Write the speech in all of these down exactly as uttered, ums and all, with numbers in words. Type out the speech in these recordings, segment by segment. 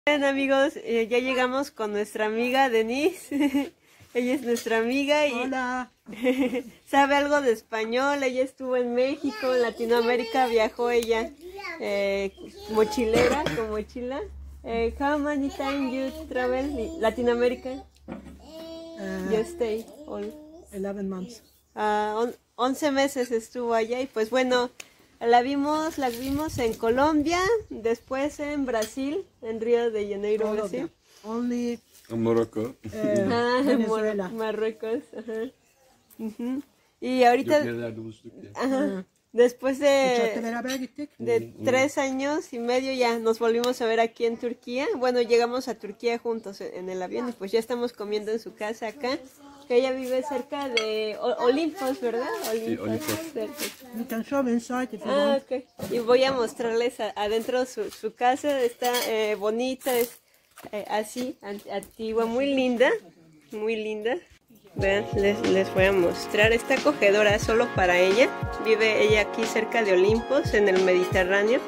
Bien, amigos, eh, ya llegamos con nuestra amiga Denise. Ella es nuestra amiga y Hola. sabe algo de español. Ella estuvo en México, en Latinoamérica, viajó ella eh, mochilera, con mochila. Eh, how many times you travel Latinoamérica? Uh, You stay all. eleven months. Ah, on- once meses estuvo allá y pues bueno, la vimos, la vimos en Colombia, después en Brasil, en Río de Janeiro, All of Brasil. them. Only Morocco. uh, Ah, Venezuela. Mar- Marruecos, ajá. Ujú. Y ahorita, Yok yerlerde buluştuk ya. ajá, después Uçakta de, beraber gittik. de tres años y medio ya nos volvimos a ver aquí en Turquía. Bueno, llegamos a Turquía juntos en en el avión y pues ya estamos comiendo en su casa acá. Que ella vive cerca de O- Olimpos, ¿verdad? Olimpos. Olimpos. cerca. You can show inside if you Ah, want. ok. Y voy a mostrarles a- adentro su, su casa. Está eh, bonita, es eh, así, an- antigua, muy linda. Muy linda. Vean, les, les voy a mostrar. Está acogedora solo para ella. Vive ella aquí cerca de Olimpos, en el Mediterráneo.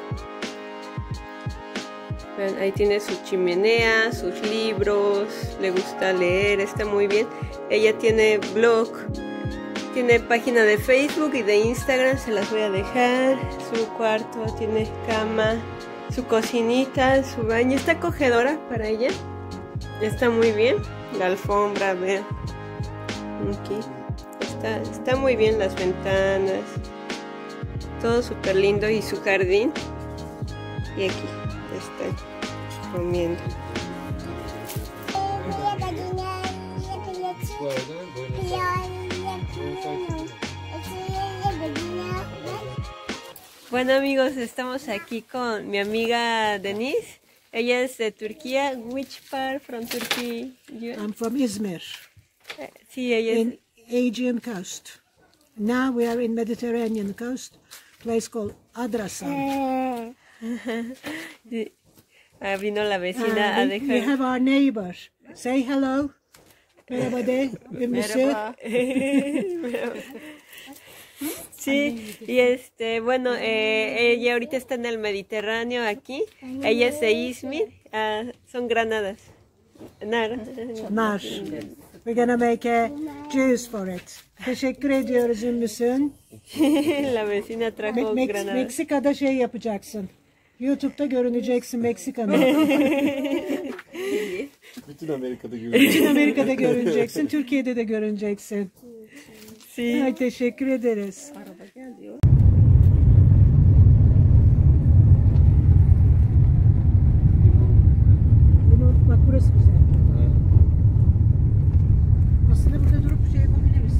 Vean, ahí tiene su chimenea, sus libros, le gusta leer, está muy bien. Ella tiene blog, tiene página de Facebook y de Instagram, se las voy a dejar. Su cuarto, tiene cama, su cocinita, su baño, está acogedora para ella. Está muy bien. La alfombra, vean. Aquí. Está, está muy bien las ventanas. Todo súper lindo y su jardín. Y aquí está comiendo. Bu arada böyle Bueno, amigos, estamos aquí con mi amiga Denise. Ella es de Turquía. Which part from Turkey? You- I'm from Izmir, Eh, Sí, ella es. in Aegean coast. Now we are in Mediterranean coast, place called Adrasan. Sí. Ah, vino la vecina a Uh, we, we dejar. have our neighbor. Say hello. Merhaba de. Merhaba. Sí, y este, bueno, eh, ella ahorita está en el Mediterráneo aquí. Ella es de Izmir. Ah, son granadas. Nar. Nar. We're gonna make a juice for it. Teşekkür ediyoruz Ümmüsün. La vecina trajo Me- Mex- granadas. Meksika'da şey yapacaksın. YouTube'da görüneceksin Meksika'da. bütün Amerika'da görüyorum. Bütün Amerika'da görüneceksin, Türkiye'de de görüneceksin. Sí. Ay, teşekkür ederiz. Limon, bak burası güzel. Aslında burada durup şey yapabiliriz.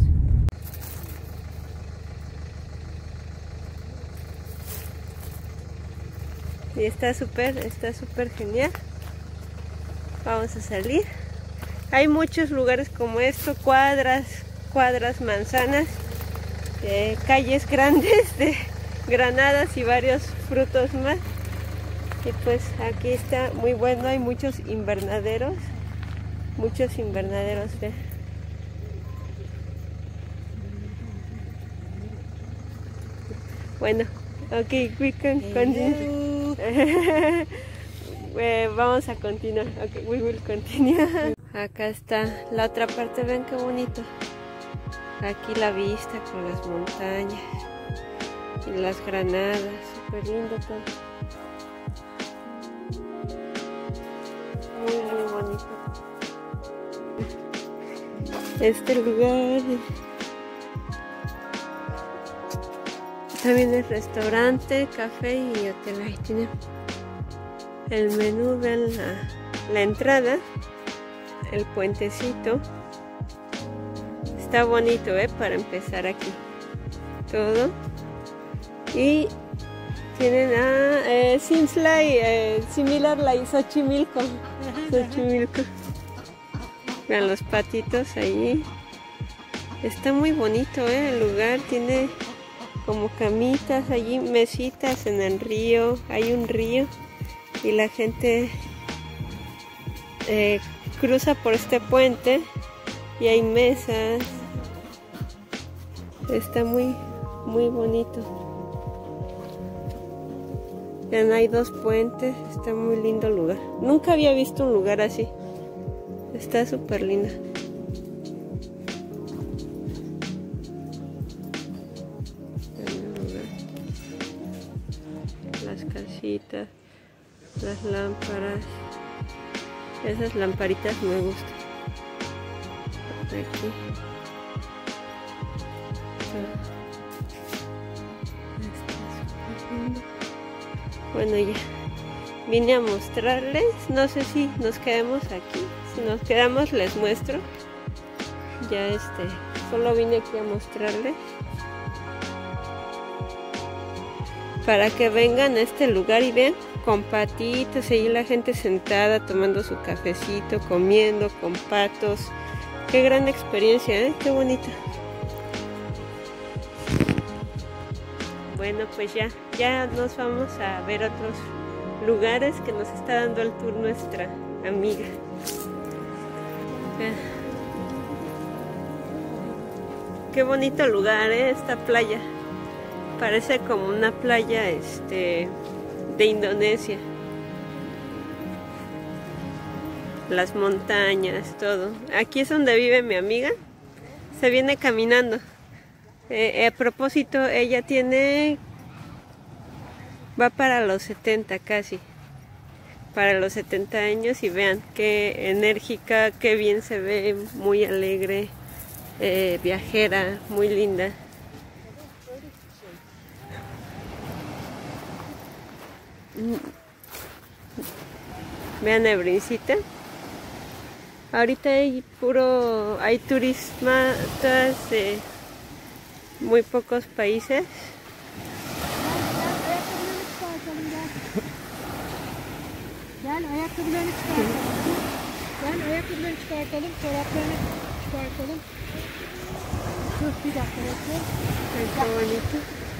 Y está súper, está súper genial. Vamos a salir. Hay muchos lugares como esto, cuadras, cuadras, manzanas, eh, calles grandes de granadas y varios frutos más. Y pues aquí está muy bueno, hay muchos invernaderos, muchos invernaderos. ¿Ve? Bueno, ok, we can continue. Eh, vamos a continuar. Okay, we will continue. Acá está la otra parte, ven qué bonito. Aquí la vista con las montañas y las granadas, súper lindo todo. Muy, muy bonito. Este lugar también es restaurante, café y hotel. Ahí tiene el menú, vean la, la entrada, el puentecito. Está bonito, ¿eh? Para empezar aquí. Todo. Y tienen a eh, seems like eh, similar like Xochimilco. Xochimilco. Vean los patitos ahí. Está muy bonito, ¿eh? El lugar tiene como camitas allí, mesitas en el río. Hay un río y la gente eh, cruza por este puente y hay mesas. Está muy muy bonito. Vean, hay dos puentes, está muy lindo el lugar. Nunca había visto un lugar así. Está súper lindo. Las casitas, las lámparas. Esas lamparitas me gustan. Aquí. Bueno, ya vine a mostrarles. No sé si nos quedamos aquí. Si nos quedamos les muestro. Ya este, solo vine aquí a mostrarles para que vengan a este lugar y vean, con patitos, ahí la gente sentada tomando su cafecito, comiendo con patos. Qué gran experiencia, ¿eh? Qué bonita. Bueno, pues ya, ya nos vamos a ver otros lugares que nos está dando el tour nuestra amiga. Qué bonito lugar, ¿eh? Esta playa. Parece como una playa este, de Indonesia. Las montañas, todo. Aquí es donde vive mi amiga. Se viene caminando. Eh, a propósito, ella tiene... va para los setenta casi. Para los setenta años y vean qué enérgica, qué bien se ve, muy alegre, eh, viajera, muy linda. Vean a Ebrincita. Ahorita hay puro, hay turistas de muy pocos países. Gel ayakkabılarını çıkartalım. Gel ayakkabılarını çıkartalım. Çoraplarını çıkartalım. Dur bir dakika bekle. Qué bonito.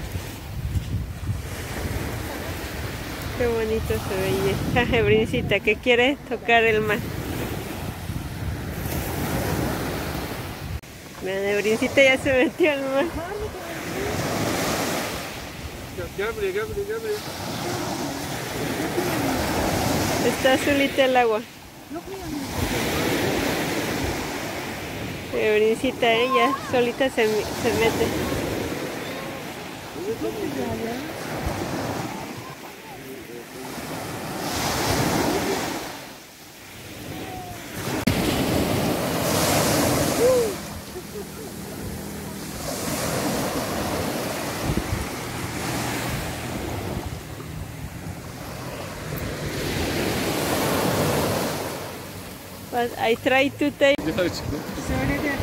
Qué bonito se veía. Ebrincita que quiere tocar el mar. Vean, Ebrincita ya se metió al mar. Gel buraya, gel buraya, gel buraya. Está azulita el agua. Ebrincita, ella solita se, se mete. But I try to take. Söyledi.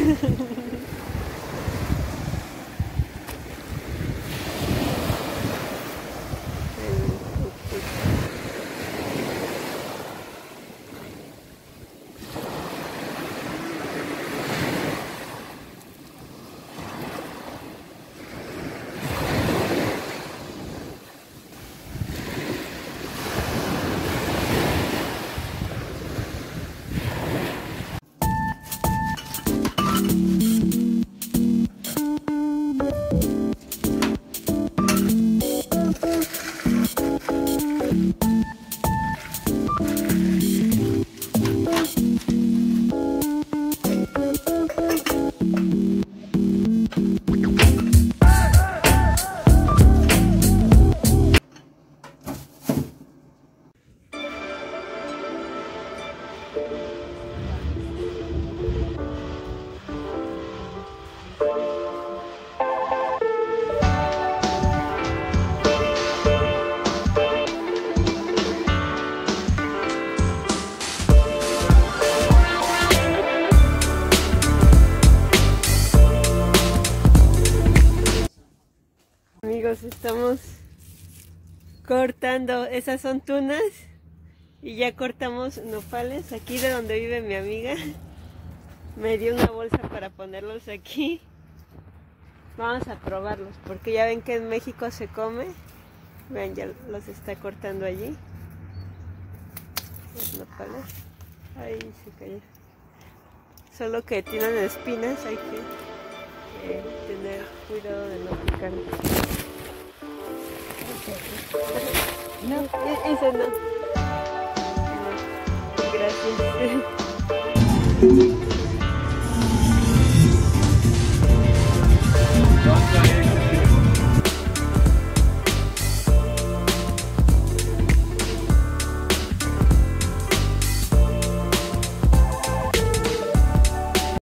Amigos, estamos cortando, esas son tunas y ya cortamos nopales aquí de donde vive mi amiga. Me dio una bolsa para ponerlos aquí. Vamos a probarlos porque ya ven que en México se come. Vean, ya los está cortando allí. Los nopales. Ahí se cayó. Solo que tienen espinas, hay que eh, tener cuidado de no picar. Okay. No. E- ese no. No. Gracias.